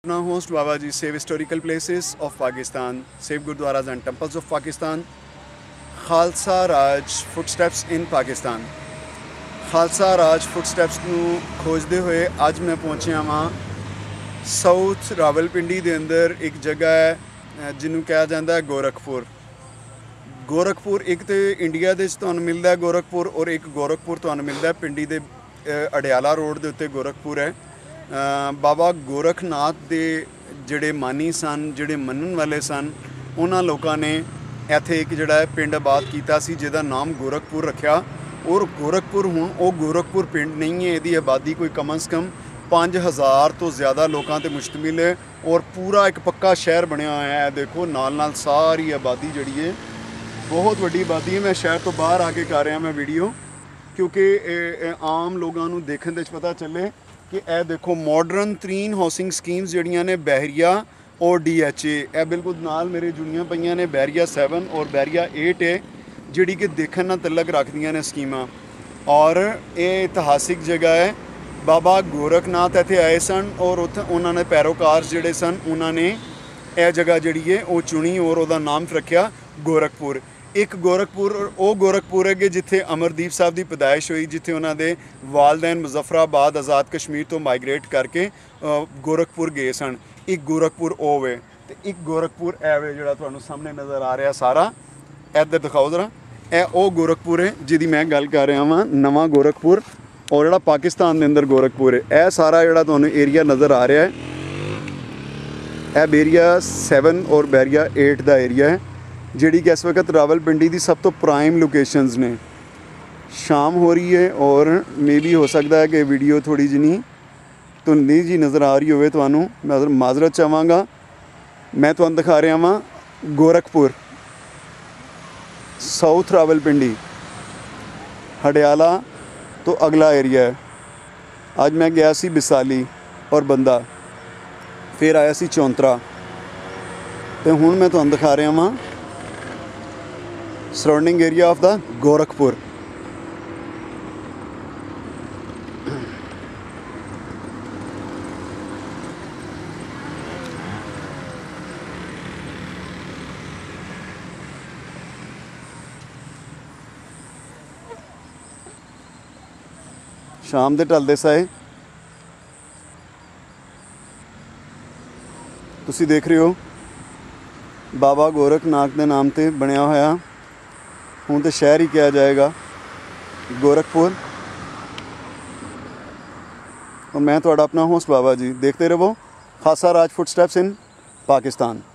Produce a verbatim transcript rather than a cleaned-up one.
Now host Baba Ji Save Historical Places of Pakistan, Save Gurdwaras and Temples of Pakistan, Khalsa Raj Footsteps in Pakistan. Khalsa Raj Footsteps ਨੂੰ ਖੋਜਦੇ ਹੋਏ ਅੱਜ ਮੈਂ ਪਹੁੰਚਿਆ ਹਾਂ south Rawalpindi ਦੇ ਅੰਦਰ ਇੱਕ ਜਗ੍ਹਾ ਹੈ ਜਿਹਨੂੰ ਕਿਹਾ ਜਾਂਦਾ ਹੈ ਗੋਰਖਪੁਰ। ਗੋਰਖਪੁਰ ਇੱਕ ਤੇ ਇੰਡੀਆ ਦੇ ਵਿੱਚ ਤੁਹਾਨੂੰ ਮਿਲਦਾ ਹੈ ਗੋਰਖਪੁਰ, ਔਰ ਇੱਕ ਗੋਰਖਪੁਰ ਤੁਹਾਨੂੰ ਮਿਲਦਾ ਹੈ ਪਿੰਡੀ ਦੇ ਅਡਿਆਲਾ ਰੋਡ ਦੇ ਉੱਤੇ ਗੋਰਖਪੁਰ ਹੈ। ਬਾਬਾ ਗੋਰਖਨਾਥ ਦੇ ਜਿਹੜੇ ਮਾਨੀ ਸਨ, ਜਿਹੜੇ ਮੰਨਣ ਵਾਲੇ ਸਨ, ਉਹਨਾਂ ਲੋਕਾਂ ਨੇ ਇੱਥੇ ਇੱਕ ਜਿਹੜਾ ਹੈ ਪਿੰਡ ਆਬਾਦ ਕੀਤਾ ਸੀ ਜਿਹਦਾ ਨਾਮ ਗੋਰਖਪੁਰ ਰੱਖਿਆ। ਔਰ ਗੋਰਖਪੁਰ ਹੁਣ ਉਹ ਗੋਰਖਪੁਰ ਪਿੰਡ ਨਹੀਂ ਹੈ, ਇਹਦੀ ਆਬਾਦੀ ਕੋਈ ਕਮ ਅਜ਼ ਕਮ ਪੰਜ ਹਜ਼ਾਰ ਤੋਂ ਜ਼ਿਆਦਾ ਲੋਕਾਂ 'ਤੇ ਮੁਸ਼ਤਮਿਲ ਹੈ ਔਰ ਪੂਰਾ ਇੱਕ ਪੱਕਾ ਸ਼ਹਿਰ ਬਣਿਆ ਹੋਇਆ ਹੈ। ਦੇਖੋ ਨਾਲ ਨਾਲ ਸਾਰੀ ਆਬਾਦੀ ਜਿਹੜੀ ਹੈ ਬਹੁਤ ਵੱਡੀ ਆਬਾਦੀ ਹੈ। ਮੈਂ ਸ਼ਹਿਰ ਤੋਂ ਬਾਹਰ ਆ ਕੇ ਕਰ ਰਿਹਾ ਮੈਂ ਵੀਡੀਓ, ਕਿਉਂਕਿ ਆਮ ਲੋਕਾਂ ਨੂੰ ਦੇਖਣ ਦੇ 'ਚ ਪਤਾ ਚੱਲੇ ਕਿ ਇਹ ਦੇਖੋ ਮਾਡਰਨ ਤਰੀਨ ਹਾਊਸਿੰਗ ਸਕੀਮਸ ਜਿਹੜੀਆਂ ਨੇ ਬਹਿਰੀਆ ਔਰ ਡੀ ਐਚ ਏ, ਇਹ ਬਿਲਕੁਲ ਨਾਲ ਮੇਰੇ ਜੁੜੀਆਂ ਪਈਆਂ ਨੇ। ਬਹਿਰੀਆ ਸੈਵਨ ਔਰ ਬਹਿਰੀਆ ਏਟ ਹੈ ਜਿਹੜੀ ਕਿ ਦੇਖਣ ਨਾਲ ਤਲਕ ਰੱਖਦੀਆਂ ਨੇ ਸਕੀਮਾਂ। ਔਰ ਇਹ ਇਤਿਹਾਸਿਕ ਜਗ੍ਹਾ ਹੈ। ਬਾਬਾ ਗੋਰਖਨਾਥ ਇੱਥੇ ਆਏ ਸਨ ਔਰ ਉੱਥੇ ਉਹਨਾਂ ਨੇ ਪੈਰੋਕਾਰ ਜਿਹੜੇ ਸਨ ਉਹਨਾਂ ਨੇ ਇਹ ਜਗ੍ਹਾ ਜਿਹੜੀ ਹੈ ਉਹ ਚੁਣੀ ਔਰ ਉਹਦਾ ਨਾਮ ਰੱਖਿਆ ਗੋਰਖਪੁਰ। ਇੱਕ ਗੋਰਖਪੁਰ ਉਹ ਗੋਰਖਪੁਰ ਹੈ ਕਿ ਜਿੱਥੇ ਅਮਰਦੀਪ ਸਾਹਿਬ ਦੀ ਪੈਦਾਇਸ਼ ਹੋਈ, ਜਿੱਥੇ ਉਹਨਾਂ ਦੇ ਵਾਲਦੈਨ ਮੁਜ਼ੱਫਰਾਬਾਦ ਆਜ਼ਾਦ ਕਸ਼ਮੀਰ ਤੋਂ ਮਾਈਗ੍ਰੇਟ ਕਰਕੇ ਗੋਰਖਪੁਰ ਗਏ ਸਨ। ਇੱਕ ਗੋਰਖਪੁਰ ਉਹ ਵੇ ਅਤੇ ਇੱਕ ਗੋਰਖਪੁਰ ਇਹ ਵੇ ਜਿਹੜਾ ਤੁਹਾਨੂੰ ਸਾਹਮਣੇ ਨਜ਼ਰ ਆ ਰਿਹਾ ਸਾਰਾ। ਇੱਧਰ ਦਿਖਾਓ ਜ਼ਰਾ, ਇਹ ਉਹ ਗੋਰਖਪੁਰ ਹੈ ਜਿਹਦੀ ਮੈਂ ਗੱਲ ਕਰ ਰਿਹਾ ਵਾਂ, ਨਵਾਂ ਗੋਰਖਪੁਰ। ਔਰ ਜਿਹੜਾ ਪਾਕਿਸਤਾਨ ਦੇ ਅੰਦਰ ਗੋਰਖਪੁਰ ਹੈ, ਇਹ ਸਾਰਾ ਜਿਹੜਾ ਤੁਹਾਨੂੰ ਏਰੀਆ ਨਜ਼ਰ ਆ ਰਿਹਾ ਹੈ ਇਹ ਬਹਿਰੀਆ ਸੈਵਨ ਔਰ ਬਹਿਰੀਆ ਏਟ ਦਾ ਏਰੀਆ ਹੈ ਜਿਹੜੀ ਕਿ ਇਸ ਵਕਤ ਰਾਵਲਪਿੰਡੀ ਦੀ ਸਭ ਤੋਂ ਪ੍ਰਾਈਮ ਲੋਕੇਸ਼ਨਸ ਨੇ। ਸ਼ਾਮ ਹੋ ਰਹੀ ਹੈ ਔਰ ਮੇ ਵੀ ਹੋ ਸਕਦਾ ਹੈ ਕਿ ਵੀਡੀਓ ਥੋੜ੍ਹੀ ਜਿਹੀ ਧੁੰਦਲੀ ਜੀ ਨਜ਼ਰ ਆ ਰਹੀ ਹੋਵੇ ਤੁਹਾਨੂੰ, ਮੈਂ ਮਾਜ਼ਰਤ ਚਾਹਾਂਗਾ। ਮੈਂ ਤੁਹਾਨੂੰ ਦਿਖਾ ਰਿਹਾ ਵਾਂ ਗੋਰਖਪੁਰ, ਸਾਊਥ ਰਾਵਲਪਿੰਡੀ, ਹਡਿਆਲਾ ਤੋਂ ਅਗਲਾ ਏਰੀਆ ਹੈ। ਅੱਜ ਮੈਂ ਗਿਆ ਸੀ ਬਿਸਾਲੀ ਔਰ ਬੰਦਾ, ਫਿਰ ਆਇਆ ਸੀ ਚੌਂਤਰਾ, ਅਤੇ ਹੁਣ ਮੈਂ ਤੁਹਾਨੂੰ ਦਿਖਾ ਰਿਹਾ ਵਾਂ surrounding area of the Gorakhpur. ਸ਼ਾਮ ਦੇ ਢਲਦੇ ਸਾਏ ਤੁਸੀਂ ਦੇਖ ਰਹੇ ਹੋ ਬਾਬਾ ਗੋਰਖਨਾਥ ਦੇ ਨਾਮ 'ਤੇ ਬਣਿਆ ਹੋਇਆ, ਹੁਣ ਤਾਂ ਸ਼ਹਿਰ ਹੀ ਕਿਹਾ ਜਾਏਗਾ ਗੋਰਖਪੁਰ। और मैं ਤੁਹਾਡਾ ਆਪਣਾ ਹੋਸਟ ਬਾਬਾ ਜੀ। ਦੇਖਦੇ ਰਹੋ ਖਾਲਸਾ ਰਾਜ ਫੁੱਟਸਟੈਪਸ ਇਨ ਪਾਕਿਸਤਾਨ।